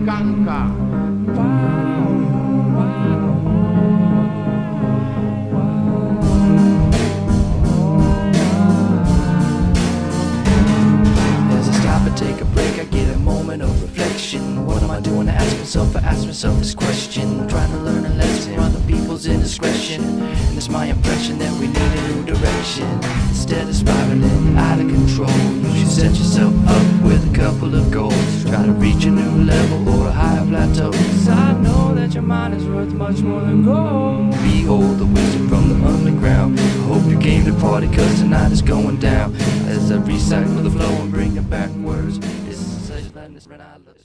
Kanka. As I stop and take a break, I get a moment of reflection. What am I doing? I ask myself this question. Trying to learn a lesson from other people's indiscretion. And it's my impression that we need a new direction. Instead of spiraling out of control, you should set yourself up with a couple of goals. Try to reach a new level or a higher plateau. 'Cause I know that your mind is worth much more than gold. Behold the wisdom from the underground. I hope you came to party, 'cause tonight is going down. As I recycle the flow and bring it backwards. This is such madness, man, I love